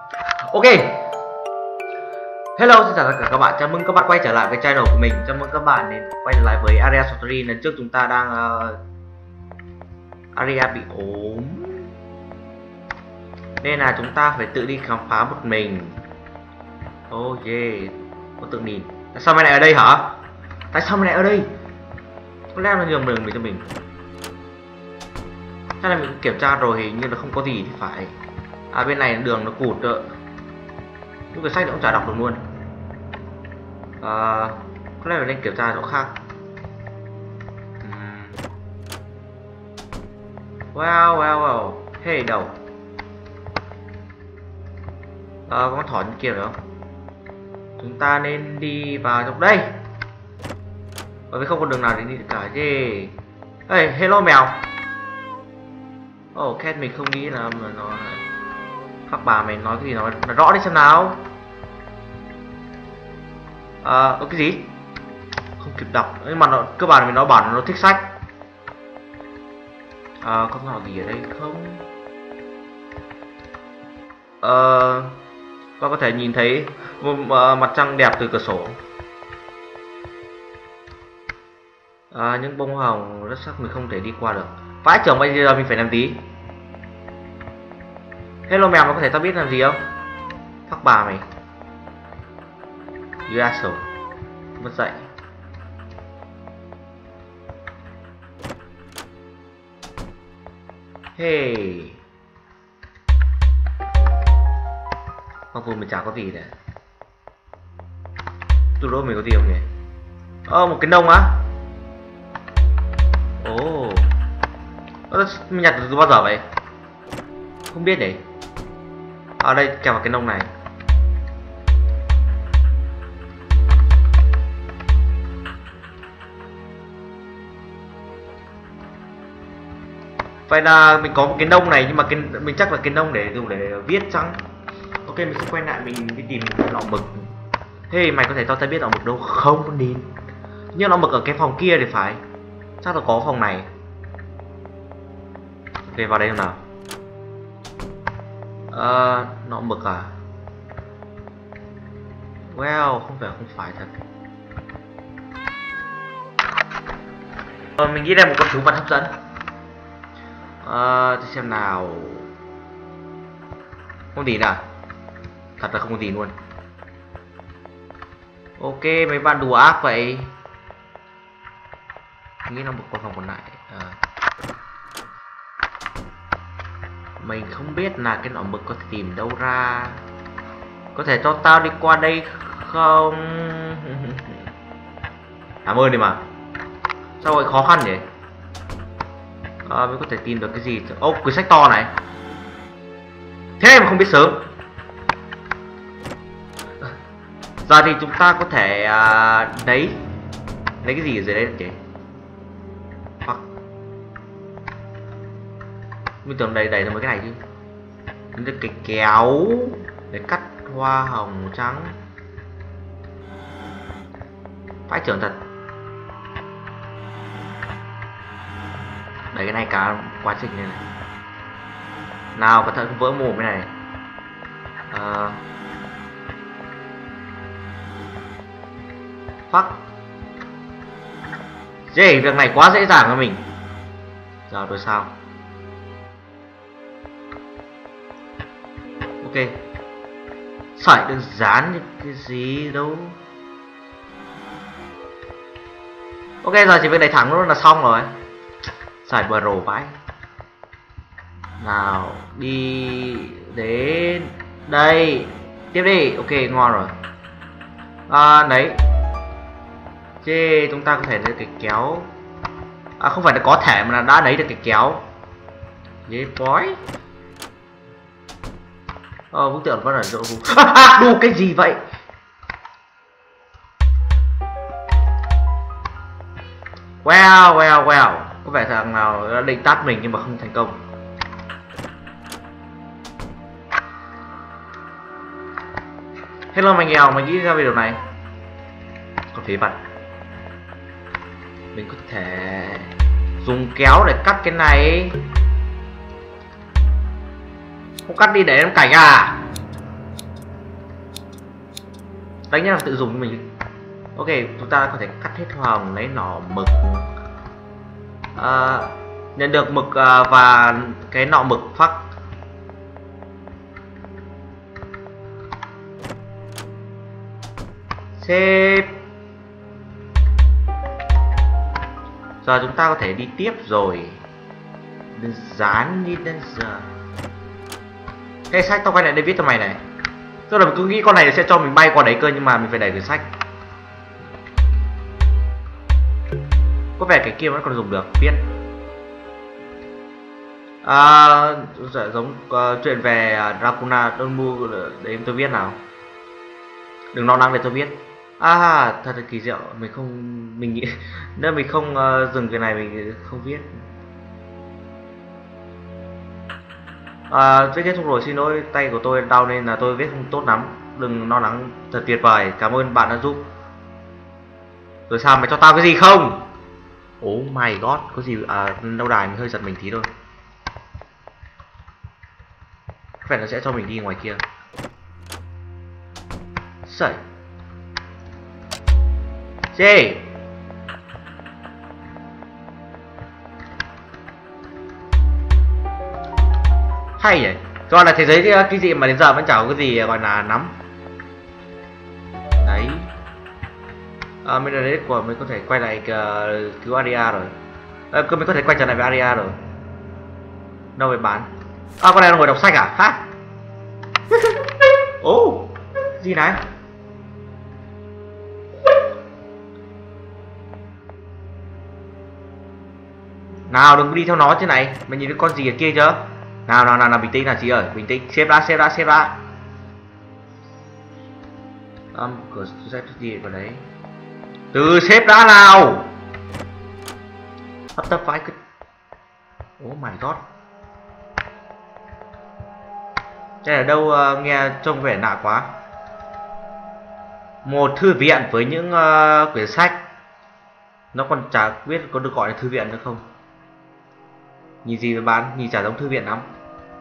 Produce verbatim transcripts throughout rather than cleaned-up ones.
Ok. Hello, xin chào tất cả các bạn. Chào mừng các bạn quay trở lại với channel của mình. Chào mừng các bạn đến quay trở lại với Aria Story. Lần trước chúng ta đang uh, Aria bị ốm nên là chúng ta phải tự đi khám phá một mình. Oh yeah, có tự nhìn. Tại sao mày lại ở đây hả? Tại sao mày lại ở đây? Có lẽ là nhường đường mình cho mình. Chắc là mình cũng kiểm tra rồi, hình như là không có gì thì phải. À, bên này đường nó cụt rồi. Những cái sách nó cũng chả đọc được luôn. À, có lẽ là nên kiểm tra chỗ khác. uhm. Wow, wow, wow. Hey, đầu. À, có con thỏ như kia được không? Chúng ta nên đi vào trong đây, bởi vì không có đường nào để đi cả chứ. Hey, hello mèo. Oh, cat mình không nghĩ là mà nó... Các bà mày nói cái gì nó, nó rõ đi xem nào. À, cái gì? Không kịp đọc. Nhưng mà nó, cơ bản mình nó bảo nó thích sách. À, có nào gì ở đây không? Ờ... Các bạn có thể nhìn thấy một uh, mặt trăng đẹp từ cửa sổ. À, những bông hồng rất sắc mình không thể đi qua được. Vãi chồng, bây giờ mình phải làm tí. Hello mèo, nó có thể tao biết làm gì không? Thắc bà mày. You asshole. Mất dậy. Hey. Mặc dù mình chả có gì đấy. Từ đâu mình có gì không nhỉ? Ơ, oh, một cái nông á? Ồ. Oh. Mình nhặt từ bao giờ vậy? Không biết đấy. Ở đây kèm vào cái nông này. Vậy là mình có một cái nông này, nhưng mà cái mình chắc là cái nông để dùng để viết chăng? Ok, mình sẽ quay lại mình đi tìm lọ mực. Hey, mày có thể cho tao biết lọ mực đâu không con đi? Nhưng lọ mực ở cái phòng kia thì phải. Chắc là có phòng này. Ok, vào đây nào. Ờ, uh, nọ mực à? Well, không phải không phải thật. Ờ, mình nghĩ ra một con thú vật hấp dẫn. Ờ, uh, xem nào. Không gì nào. Thật là không có gì luôn. Ok, mấy bạn đùa ác vậy. Nghĩ nó một con phòng còn lại. À. Mình không biết là cái nọ mực có thể tìm đâu ra. Có thể cho tao đi qua đây không? Cảm ơn đi mà. Sao vậy khó khăn vậy? À, mình có thể tìm được cái gì? Ô, oh, quyển sách to này. Thế mà không biết sớm. Giờ thì chúng ta có thể à, lấy lấy cái gì ở dưới đây chị? Hoặc mình tưởng đầy đầy là mấy cái này chứ. Mình được cái kéo để cắt hoa hồng trắng. Phải trưởng thật. Đấy, cái này cả quá trình này, này. Nào, cẩn thận vỡ mồm cái này. À... Fuck. Dễ, việc này quá dễ dàng với mình. Giờ rồi sao? Ok. Sợi đơn giản như cái gì đâu. Ok, giờ chỉ việc đẩy thẳng luôn là xong rồi. Sải bờ rồ vãi. Nào, đi đến đây. Tiếp đi. Ok, ngon rồi. À, đấy. Chê, chúng ta có thể lấy cái kéo. À, không phải là có thể mà là đã lấy được cái kéo. Dễ bói. Ờ, bức tượng vẫn ở chỗ vùng. Đù cái gì vậy? Wow, wow, wow. Có vẻ thằng nào đã định tát mình nhưng mà không thành công. Hello mày nghèo, mày nghĩ ra về điều này? Còn phí vật. Mình có thể dùng kéo để cắt cái này. Không cắt đi để em cảnh à? Đánh nhất là tự dùng cho mình. Ok, chúng ta có thể cắt hết hồng, lấy nỏ mực. À, nhận được mực à, và cái nọ mực phắc. Xếp. Giờ chúng ta có thể đi tiếp rồi. Đơn giản như đến giờ. Cái sách tao quay lại đây viết cho mày này. Tức là mình cứ nghĩ con này sẽ cho mình bay qua đấy cơ, nhưng mà mình phải đẩy cái sách. Có vẻ cái kia vẫn còn dùng được, viết. À, giống uh, chuyện về uh, Dracula Donmu để em tôi viết nào. Đừng lo lắng để tôi viết. À, thật là kỳ diệu, mình không mình nghĩ nếu mình không uh, dừng cái này mình không viết. À, viết kết thúc rồi, xin lỗi, tay của tôi đau nên là tôi viết không tốt lắm. Đừng lo lắng, thật tuyệt vời, cảm ơn bạn đã giúp. Rồi sao, mày cho tao cái gì không? Oh my god, có gì à, lâu đài mình hơi giật mình tí thôi. Có vẻ nó sẽ cho mình đi ngoài kia. Sợi Gì? Hay vậy. Cho là thế giới cái gì mà đến giờ vẫn chẳng có cái gì gọi là nắm. Đấy. À, mình đấy của mình có thể quay lại uh, cứu Aria rồi. À, mình có thể quay trở lại với Aria rồi. Đâu phải bán? À, con này nó ngồi đọc sách à? Hả? Ồ, oh, gì này? Nào đừng đi theo nó thế này. Mày nhìn thấy con gì ở kia chưa? Nào nào nào, nào bình tĩnh là chị ơi, bình tĩnh, xếp ra xếp ra xếp ra. Um, cửa xếp gì vào đấy. Từ xếp ra nào. Hấp tấp vãi cái. Oh my god. Đây ở đâu uh, nghe trông vẻ lạ quá. Một thư viện với những uh, quyển sách. Nó còn chả biết có được gọi là thư viện nữa không. Nhìn gì mà bán, nhìn chả giống thư viện lắm.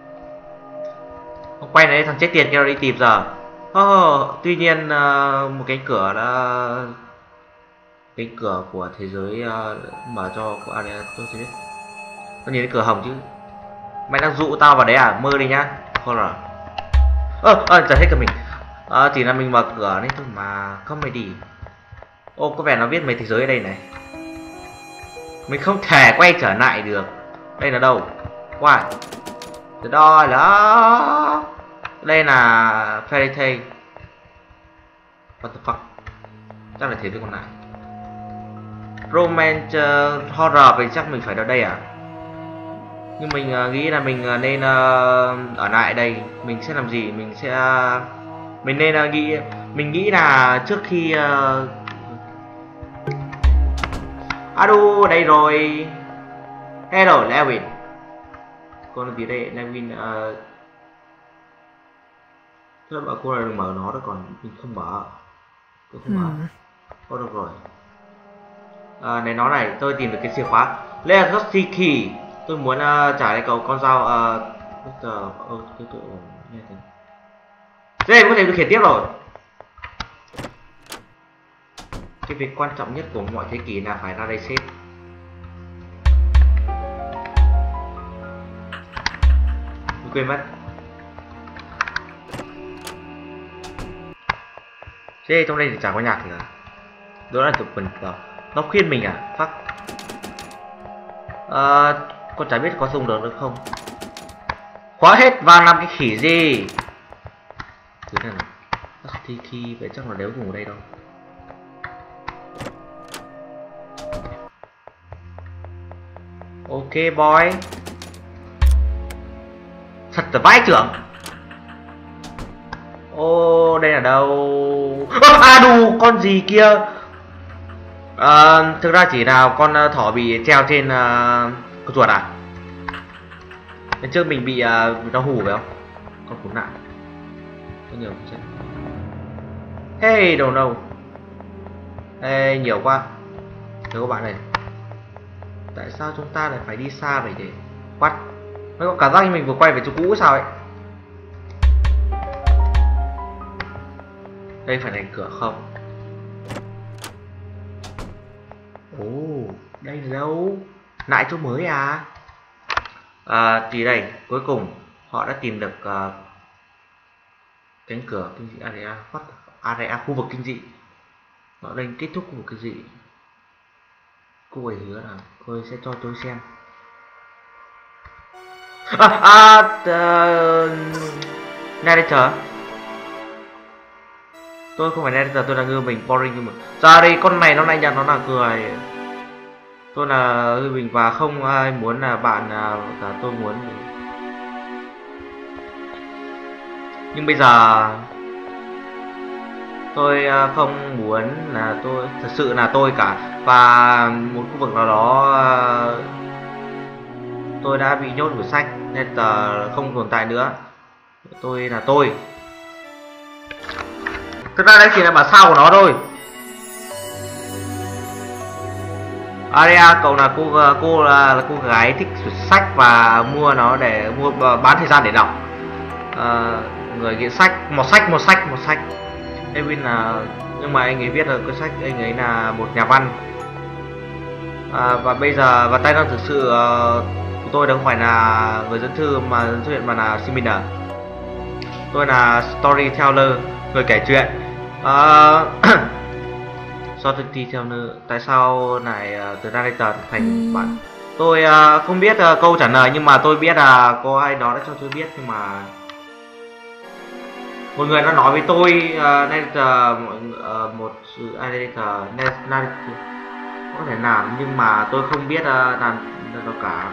Quay này thằng chết tiệt kia đi tìm giờ. Oh, tuy nhiên uh, một cánh cửa đã cánh cửa của thế giới uh, mở cho của Aria tôi chưa biết. Tôi nhìn thấy cửa hồng chứ. Mày đang dụ tao vào đấy à? Mơ đi nhá. Horror. Ơ, ơ, chả hết cả mình. Ờ, chỉ là mình mở cửa đấy thôi mà không mày đi. Ô, có vẻ nó viết mấy thế giới ở đây này. Mình không thể quay trở lại được. Đây là đâu? Wow. Từ đó đó. Đây là Fairy Tail. What the fuck? Chắc là thế với con này. Romance uh, horror thì chắc mình phải到đây à? Nhưng mình uh, nghĩ là mình uh, nên uh, ở lại đây. Mình sẽ làm gì? Mình sẽ uh, mình nên uh, nghĩ mình nghĩ là trước khi uh... Ado, đây rồi. Hello Lewin. Con gì đây? Lewin uh... Thế bảo cô là đừng mở nó đó, còn mình không mở. Tôi không mở. Có được rồi. À, này nó này, tôi tìm được cái chìa khóa Legacy Key. Tôi muốn uh, trả lại cậu con dao uh, giờ uh, tôi tự nghe thấy. Đây có thể điều khiển tiếp rồi. Cái việc quan trọng nhất của mọi thế kỷ là phải ra đây xếp. Tôi quên mất. Thế trong đây thì chẳng có nhạc gì cả. Đó là tụi mình rồi. Nó khuyên mình à? Fuck. À, con chả biết có dùng được được không. Khóa hết và làm cái khỉ gì. Thứ này này. Thì khi vậy chắc là nếu dùng ở đây đâu. Ok boy. Thật là vãi trưởng. Ô, đây là đâu? À đù, con gì kia? À, thực ra chỉ nào con thỏ bị treo trên uh, con chuột à? Lần trước mình bị uh, nó hù phải không? Con khốn nạn. Có nhiều chết. Hey, đâu đâu. Hey, nhiều quá. Thưa các bạn này. Tại sao chúng ta lại phải đi xa vậy để What? Mới có cảm giác như mình vừa quay về chỗ cũ sao ấy. Đây phải đánh cửa không? Ồ, đây là đâu? Lại chỗ mới à? À, thì đây, cuối cùng họ đã tìm được uh, cánh cửa kinh dị area, what? Area khu vực kinh dị. Họ đang kết thúc khu vực kinh dị. Cô ấy hứa là cô ấy sẽ cho tôi xem. À, à, uh, narrator. Tôi không phải narrator, tôi là ngư mình boring nhưng mà ra đây con này nó lại nhận nó là cười. Tôi là ngư mình và không ai muốn là bạn nào cả, tôi muốn. Nhưng bây giờ tôi không muốn là tôi thật sự là tôi cả, và một khu vực nào đó tôi đã bị nhốt của sách nên là không tồn tại nữa. Tôi là tôi. Thực ra đây chỉ là bản sao của nó thôi. Aria, cậu là cô cô là, là cô gái thích sách và mua nó để mua bán thời gian để đọc. À, người nghiện sách, một sách một sách một sách. Evin là, nhưng mà anh ấy viết là cái sách, anh ấy là một nhà văn. À, và bây giờ và tay năng thực sự uh, của tôi đâu không phải là người dẫn thư mà xuất hiện mà là Simina. Tôi là storyteller, người kể chuyện. Uh, storyteller, tại sao lại uh, từ narrator thành bạn? Tôi uh, không biết uh, câu trả lời, nhưng mà tôi biết là có ai đó đã cho tôi biết, nhưng mà một người đã nói với tôi uh, narrator, uh, một sự narrator, narrator có thể làm, nhưng mà tôi không biết uh, làm đâu cả.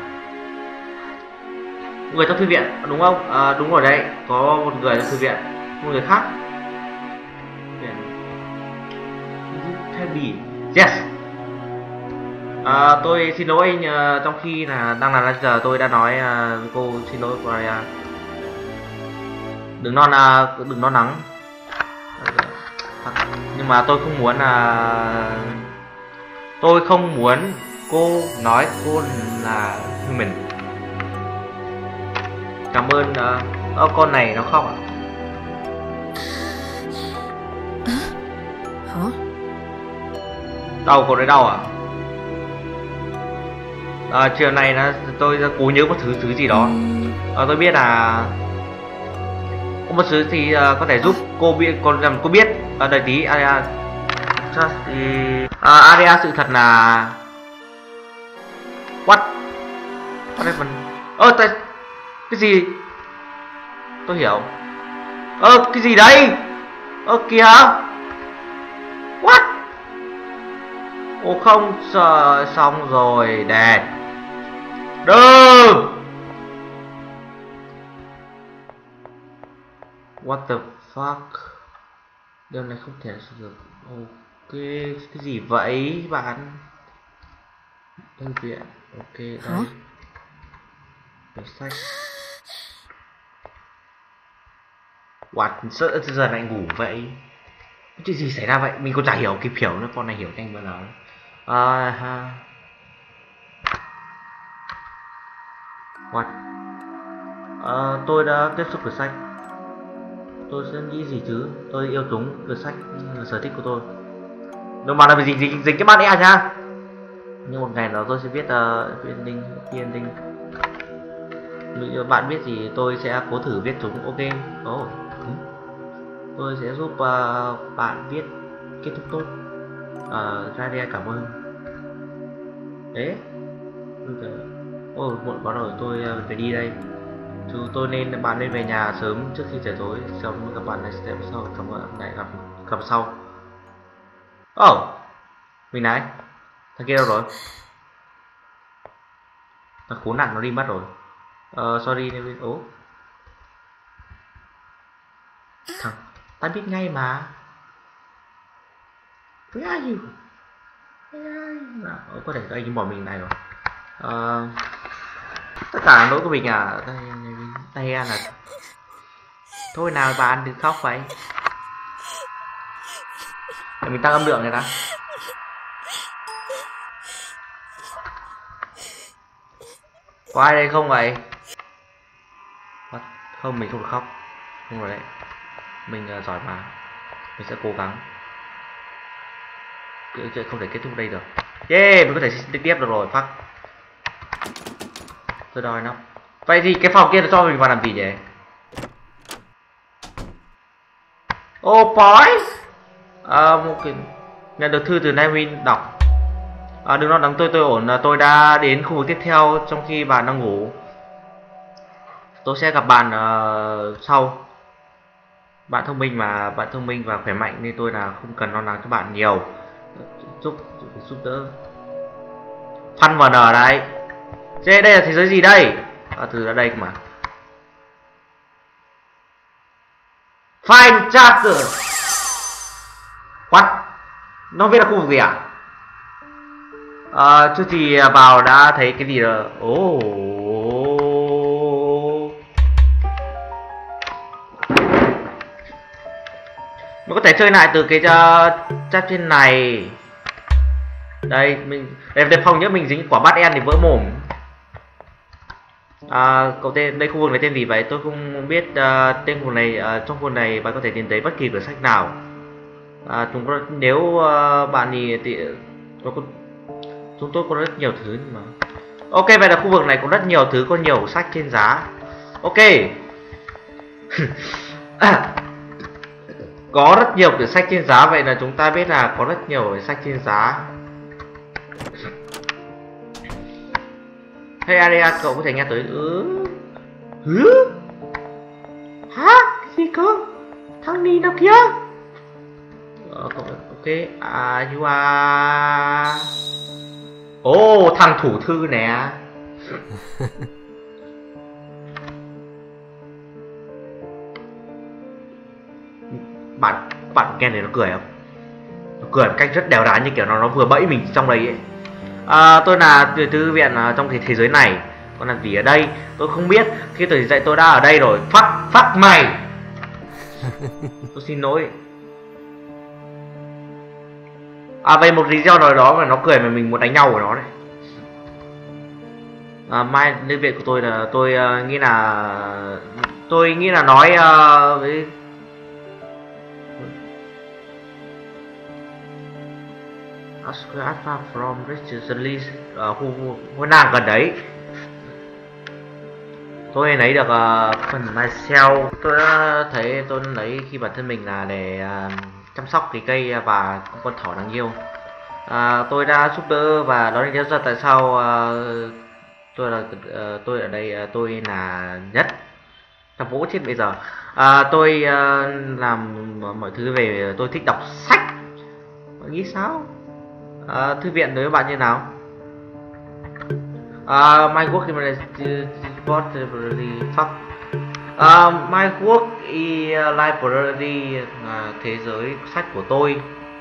Người trong thư viện đúng không? À, đúng rồi đấy, có một người trong thư viện, một người khác. Heavy. Yes. À, tôi xin lỗi anh, uh, trong khi là đang làm giờ tôi đã nói uh, cô xin lỗi Gloria. Đừng non uh, đừng non nắng. Nhưng mà tôi không muốn là uh, tôi không muốn cô nói cô là mình. Cảm ơn. uh, con này nó khóc à? Hả? Đau, cô đấy đau à? À, chiều này nó tôi cố nhớ một thứ thứ gì đó. À, tôi biết là có một thứ thì uh, có thể giúp cô biết, còn làm cô biết. À, đợi tí, Aria. À, Aria, sự thật là what? What happened? Ơ, tại cái gì? Tôi hiểu. Ơ, cái gì đấy? Ơ kìa. What? Ồ không, sợ xong rồi, đèn. Đừng. What the fuck? Điều này không thể sử dụng. Ok, cái gì vậy bạn? Thư viện. Ok, đây. Cái sách. What? Sợ giờ lại ngủ vậy? Chuyện gì xảy ra vậy? Mình còn chả hiểu kịp hiểu nữa, con này hiểu nhanh bao giờ. À, ha. What? À, tôi đã tiếp xúc với sách. Tôi sẽ nghĩ gì chứ? Tôi yêu túng với sách là sở thích của tôi. Đừng bảo là gì dính dính cái bạn ấy à nha. Nhưng một ngày đó tôi sẽ viết uh, ending, ending. Nếu bạn biết gì tôi sẽ cố thử viết chúng. Ok. Oh. Tôi sẽ giúp uh, bạn viết kết thúc tốt. Uh, Radia cảm ơn. Đấy. Ôi, oh, muộn quá rồi, tôi uh, phải đi đây. Chú tôi nên bạn nên về nhà sớm trước khi trời tối. Xong các bạn lại step sau, cảm ơn lại gặp gặp sau. Oh, mình này, thằng kia đâu rồi? Thằng khốn nạn nó đi mất rồi. Uh, sorry nên ố. Thằng ta biết ngay mà. Where are you? Where are you? À, có thể các anh bỏ mình này rồi. Uh, tất cả là lỗi của mình à? Đây, đây là thôi nào bạn đừng khóc vậy. Để mình tăng âm lượng này đã. Có ai đây không vậy? Không, mình không được khóc. Không rồi đấy. Mình uh, giỏi mà. Mình sẽ cố gắng. Chuyện không thể kết thúc đây được. Yeah, mình có thể đi tiếp được rồi. Fuck. Tôi đòi nó. Vậy thì cái phòng kia nó cho mình vào làm gì nhỉ? Oh boy. À, một cái... Nhận được thư từ Naiwin đọc. À, đừng lo lắng, tôi tôi ổn. Tôi đã đến khu vực tiếp theo trong khi bạn đang ngủ. Tôi sẽ gặp bạn uh, sau. Bạn thông minh mà, bạn thông minh và khỏe mạnh nên tôi là không cần lo lắng cho bạn nhiều. Giúp giúp đỡ. Fun vê en đấy. Thế đây là thế giới gì đây? À, từ ở đây mà. Find chapter. What? Nó biết là khu vực gì à? À, trước thì vào đã thấy cái gì rồi. Ồ. Mình có thể chơi lại từ cái chat trên này. Đây mình để đề phòng nhớ mình dính quả bát en thì vỡ mồm. À, cậu tên đây khu vực này tên gì vậy? Tôi không biết uh, tên khu vực này. Uh, trong khu vực này bạn có thể tìm thấy bất kỳ quyển sách nào. À, chúng có, nếu uh, bạn thì, thì có, chúng tôi có rất nhiều thứ mà. Ok, vậy là khu vực này có rất nhiều thứ, có nhiều sách trên giá. Ok. À, có rất nhiều quyển sách trên giá, vậy là chúng ta biết là có rất nhiều sách trên giá. Hey Aria, cậu có thể nghe tới ừ ừ hả cái gì cơ? Thằng Ni nào kia? Ờ, ok, à you are... Ồ, oh, thằng thủ thư nè. Bạn bạn nghe này nó cười không? Nó cười một cách rất đều đặn như kiểu nó nó vừa bẫy mình trong đây ấy. À, tôi là từ thư viện trong cái thế giới này. Còn làm gì ở đây tôi không biết. Khi tôi dậy tôi đã ở đây rồi. Phát phát mày. Tôi xin lỗi. À, về một lý do nào đó mà nó cười mà mình muốn đánh nhau của nó đấy. À, mai thư viện của tôi là tôi uh, nghĩ là tôi nghĩ là nói uh, với Alpha from recently ở uh, khu khu nàng gần đấy. Tôi lấy được uh, phần myself. Tôi đã thấy tôi lấy khi bản thân mình là để uh, chăm sóc cái cây và con thỏ đáng yêu. Uh, tôi đã giúp đỡ và đó là lý do tại sao uh, tôi là uh, tôi ở đây uh, tôi là nhất trong vũ chết bây giờ. Uh, tôi uh, làm mọi thứ về tôi thích đọc sách. Bạn nghĩ sao? Uh, thư viện đối với bạn như nào? Uh, my work is library fuck. Uh, my work is library là thế giới sách của tôi.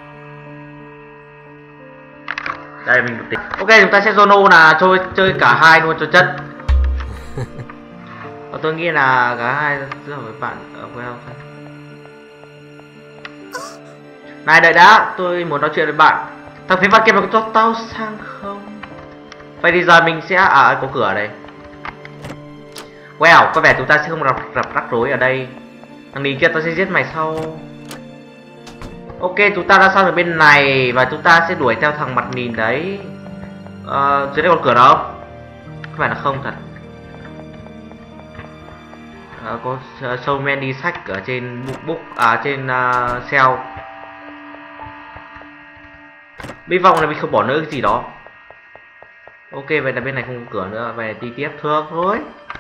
Đây mình được tính. Ok, chúng ta sẽ Zono là chơi chơi cả hai luôn cho chất. Và tôi nghĩ là cả hai rất với bạn ở well. Này đợi đã, tôi muốn nói chuyện với bạn. Thằng phía bạn kia mà có cho tao sang không? Vậy thì giờ mình sẽ à có cửa ở đây. Well, có vẻ chúng ta sẽ không gặp gặp rắc rối ở đây. Thằng đi kia tao sẽ giết mày sau. Ok, chúng ta đã sang được bên này và chúng ta sẽ đuổi theo thằng mặt nhìn đấy. Ờ, dưới đây còn cửa đâu? Có phải là không thật. Ờ, có show many sách ở trên book, book à trên uh, shelf. Hy vọng là mình không bỏ lỡ cái gì đó. Ok, vậy là bên này không có cửa nữa. Về đi tiếp thương thôi.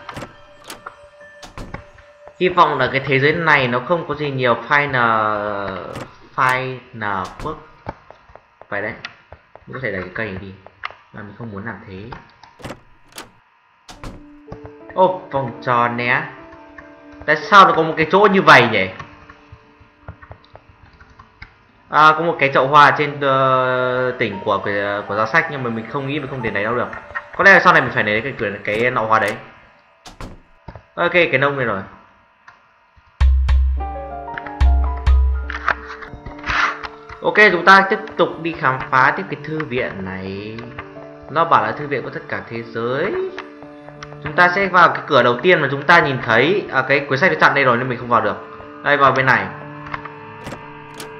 Hy vọng là cái thế giới này nó không có gì nhiều final final phước. Vậy đấy. Mình có thể đẩy cái cây này đi. Mà mình không muốn làm thế. Ô, vòng tròn nè. Tại sao nó có một cái chỗ như vậy nhỉ? À, có một cái chậu hoa trên uh, tỉnh của của, của giá sách nhưng mà mình không nghĩ mình không thể lấy đâu được. Có lẽ là sau này mình phải lấy cái cái, cái nọ hoa đấy. Ok, cái nông này rồi. Ok, chúng ta tiếp tục đi khám phá tiếp cái thư viện này. Nó bảo là thư viện có tất cả thế giới. Chúng ta sẽ vào cái cửa đầu tiên mà chúng ta nhìn thấy. À, cái quyển sách nó chặn đây rồi nên mình không vào được. Đây, vào bên này.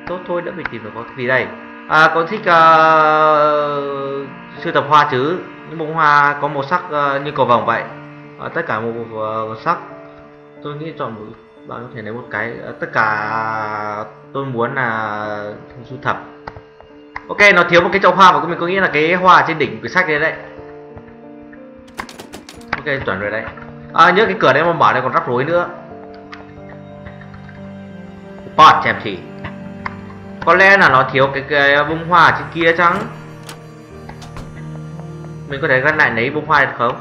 tốt thôi, đỡ phải tìm được có cái gì đây. À, con thích uh, sưu tập hoa chứ, những bông hoa có màu sắc uh, như cầu vồng vậy, à, tất cả màu, màu sắc. Tôi nghĩ chọn một, bạn có thể lấy một cái, uh, tất cả tôi muốn là sưu tập. Ok, nó thiếu một cái chậu hoa và mình có nghĩ là cái hoa trên đỉnh của sách đấy đấy. Ok, chuẩn rồi đấy. À, nhớ cái cửa đấy mà mở này còn rắc rối nữa. Pot chèm chỉ. Có lẽ là nó thiếu cái, cái bông hoa trên kia chăng? Mình có thể gắn lại lấy bông hoa được không?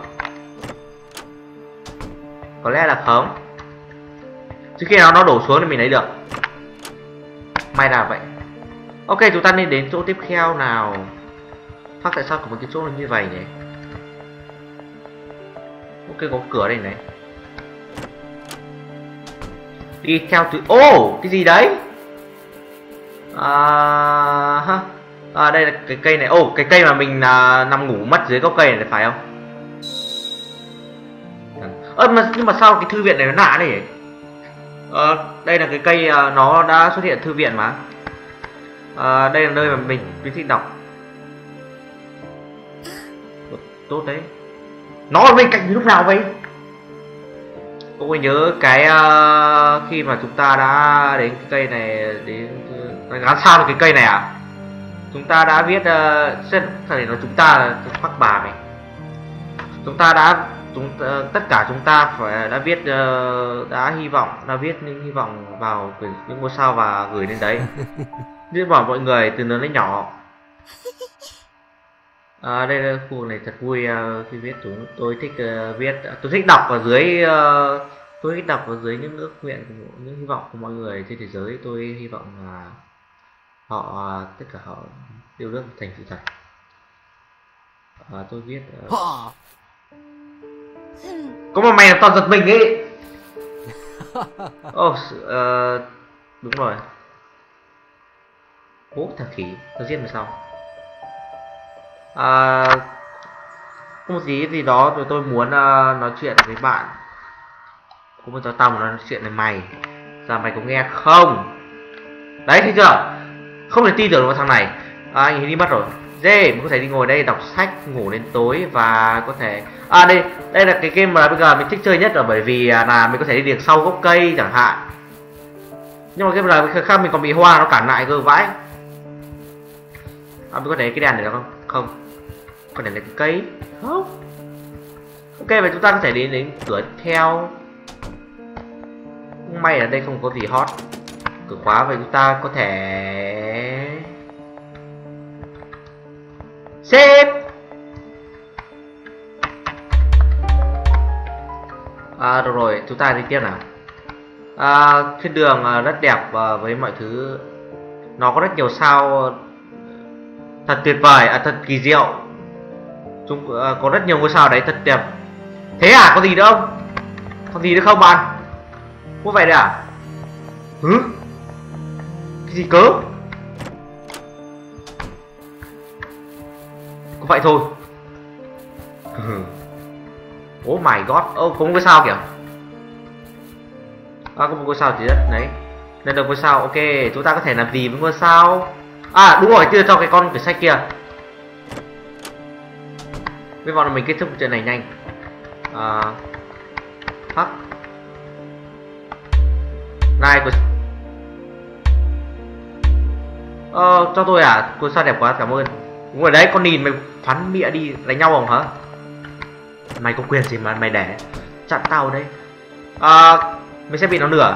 Có lẽ là không. Trước khi nào nó đổ xuống thì mình lấy được. May là vậy. Ok, chúng ta nên đến chỗ tiếp theo nào. Phát tại sao có một cái chỗ như vậy nhỉ? Ok, có cửa đây này. Đi theo từ... Ô, oh, cái gì đấy? À, ha. À, đây là cái cây này. Ô, oh, cái cây mà mình à, nằm ngủ mất dưới gốc cây này phải không? Ơ, mà, nhưng mà sao cái thư viện này nó lạ này? Ờ, đây là cái cây à, nó đã xuất hiện thư viện mà. À, đây là nơi mà mình mình thích đọc. Tốt đấy. Nó ở bên cạnh lúc nào vậy? Tôi nhớ cái uh, khi mà chúng ta đã đến cái cây này, đến gắn sao được cái cây này à? Chúng ta đã viết uh, sẽ phải nói chúng ta là phát bà này. Chúng ta đã chúng uh, tất cả chúng ta phải đã viết uh, đã hy vọng đã viết những hy vọng vào những ngôi sao và gửi lên đấy. Viết bảo mọi người từ lớn đến nhỏ. À, đây là khu này thật vui uh, khi viết chúng tôi thích uh, viết tôi thích đọc ở dưới uh, tôi thích đọc ở dưới những ước nguyện của những hy vọng của mọi người trên thế giới. Tôi hy vọng là họ uh, tất cả họ yêu nước thành sự thật. Uh, tôi viết uh... có mà mày làm tao giật mình ấy. Oh, uh, đúng rồi. Bố thằng khỉ tao giết mày sau. À, có một gì gì đó rồi tôi muốn uh, nói chuyện với bạn. Có một tao muốn nói chuyện với mày. Giờ mày có nghe không? Đấy, thấy chưa? Không thể tin tưởng vào thằng này. À, anh ấy đi mất rồi. Dê, mình có thể đi ngồi đây đọc sách, ngủ đến tối và có thể... À, đây đây là cái game mà bây giờ mình thích chơi nhất rồi, bởi vì là mình có thể đi được sau gốc cây chẳng hạn. Nhưng mà cái là khác mình còn bị hoa nó cản lại cơ vãi. À, mình có thể cái đèn này được không? Không. Có thể là cái cây không? Ok, vậy chúng ta có thể đến đến cửa theo. May ở đây không có gì hot. Cửa khóa, vậy chúng ta có thể xếp. À, được rồi, chúng ta đi tiếp nào. À, thiên đường rất đẹp với mọi thứ. Nó có rất nhiều sao thật tuyệt vời, à, thật kỳ diệu. Chúng uh, có rất nhiều ngôi sao đấy thật đẹp. Thế à, có gì nữa không? Có gì nữa không bạn? Có vậy đấy à? Hứ? Cái gì cơ? Có vậy thôi. Oh my god. Ô, oh, có một ngôi sao kìa. À, có một ngôi sao gì đấy. Đấy. Đây là ngôi sao. Ok, chúng ta có thể làm gì với ngôi sao? À, đúng rồi, chưa cho cái con quyển sách kia. Hy vọng là mình kết thúc chuyện này nhanh. À, hắc. Này, của... Ờ, cho tôi à? Cô sao đẹp quá, cảm ơn. Đúng rồi đấy, con nhìn mày phắn mịa đi, đánh nhau không hả? Mày có quyền gì mà mày để chặn tao đấy? À, mình sẽ bị nó nửa.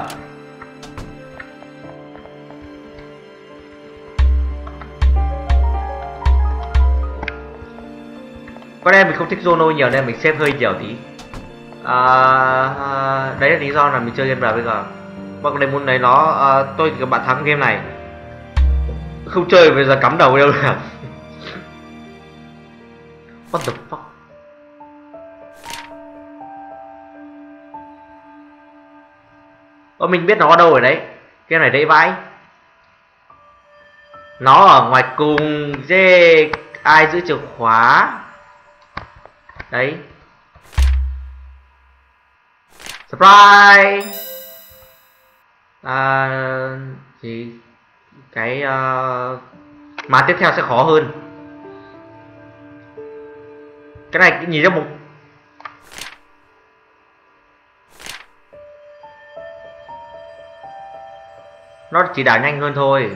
Có lẽ mình không thích Zono nhiều nên mình xếp hơi nhiều tí. À, à, đấy là lý do là mình chơi game nào bây giờ. Bạn có muốn lấy nó, à, tôi thì các bạn thắng game này. Không chơi bây giờ cắm đầu đâu nào. What the fuck? Ơ, mình biết nó ở đâu rồi đấy. Game này đấy vãi. Nó ở ngoài cùng. Dê, ai giữ chìa khóa? Đấy. Surprise. À, gì cái uh, mà tiếp theo sẽ khó hơn. Cái này nhìn ra một nó chỉ đảo nhanh hơn thôi.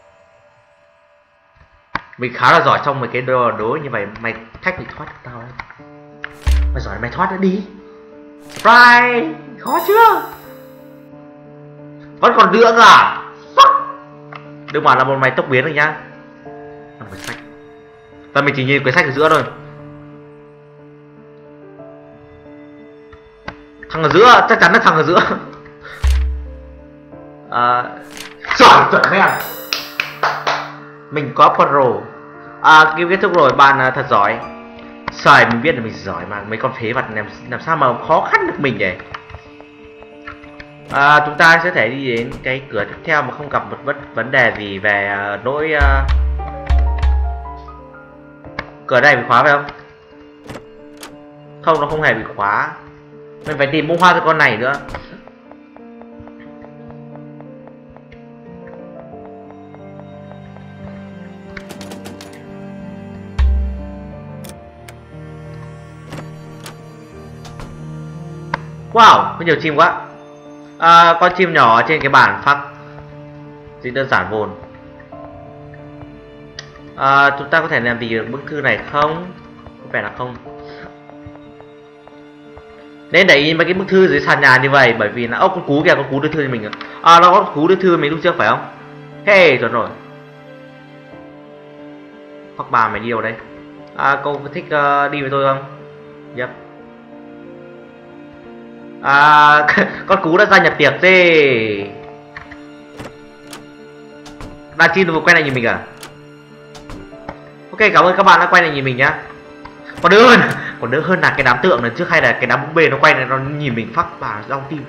Mình khá là giỏi trong mấy cái đồ đối như vậy. Mày thách bị thoát được tao đấy. Mày giỏi mày thoát nó đi. Right. Khó chưa? Vẫn còn nữa à? Fuck. Đừng bảo là một mày tốc biến được nhá. Làm quyển sách. Và mình chỉ nhìn quyển sách ở giữa thôi. Thằng ở giữa, chắc chắn là thằng ở giữa. À, giỏi chuẩn em. Mình có pro. À, game kết thúc rồi, bạn thật giỏi. Sai, mình biết là mình giỏi mà mấy con phế vật làm làm sao mà khó khăn được mình vậy. À, chúng ta sẽ thể đi đến cái cửa tiếp theo mà không gặp một vấn vấn đề gì về uh, nỗi uh... cửa này bị khóa phải không? Không, nó không hề bị khóa. Mình phải tìm bông hoa cho con này nữa. Wow, có nhiều chim quá. À, con chim nhỏ trên cái bản phát chỉ đơn giản vồn. À, chúng ta có thể làm gì được bức thư này không? Có vẻ là không. Nên để ý mấy cái bức thư dưới sàn nhà như vậy, bởi vì là ốc con cú kìa, con cú đưa thư cho mình. À, nó có cú đưa thư mình lúc trước phải không? Hey, chuẩn rồi. Hoặc bà mày đi đâu đây? À, cô có thích uh, đi với tôi không? Yep. À, con cú đã gia nhập tiệc thế. Đàn chim vừa quay lại nhìn mình à? Ok, cảm ơn các bạn đã quay lại nhìn mình nhá. Còn đỡ hơn, còn đỡ hơn là cái đám tượng lần trước hay là cái đám búp bê nó quay này nó nhìn mình phát bà rong tim.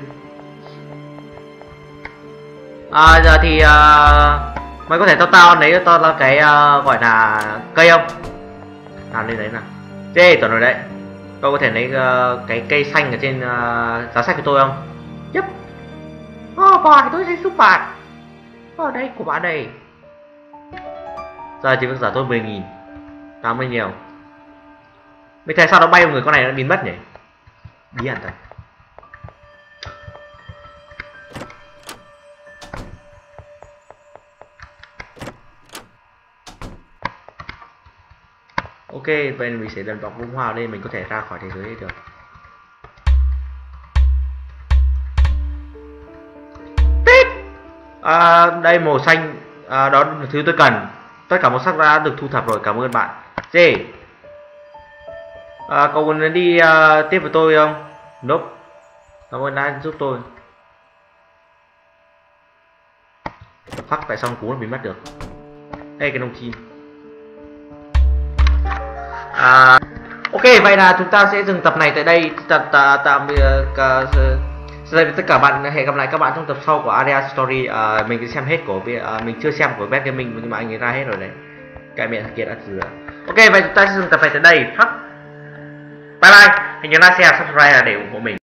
À, giờ thì uh, mày có thể cho tao lấy cho tao cái uh, gọi là cây không? Nào lên đấy nào. Thế tuần rồi đấy. Tôi có thể lấy uh, cái cây xanh ở trên uh, giá sách của tôi không? Yep. Oh boy, tôi sẽ giúp bạn. Ở đây của bạn đây. Giờ chỉ việc giả tôi mười nghìn. Cảm ơn nhiều. Mình thấy sao nó bay một người con này nó biến mất nhỉ? Bí ẩn thật. Ok, vậy mình sẽ lần bọc bông hoa lên, mình có thể ra khỏi thế giới này được. Tít! À, đây màu xanh, à, đó là thứ tôi cần. Tất cả màu sắc đã được thu thập rồi, cảm ơn bạn. G. À, cậu muốn đi uh, tiếp với tôi không? Nope. Cảm ơn đã giúp tôi. Fuck, tại sao cú nó bị mất được? Đây cái nông chim. À, ok, vậy là chúng ta sẽ dừng tập này tại đây. Tạm biệt tất cả bạn, hẹn gặp lại các bạn trong tập sau của Aria Story. À, mình cứ xem hết của à, mình chưa xem của Bad Gaming nhưng mà anh ấy ra hết rồi đấy. Cái miệng kia đã thừa. Ok, vậy chúng ta sẽ dừng tập này tại đây. Bye bye. Hãy nhớ like, share, subscribe để ủng hộ mình.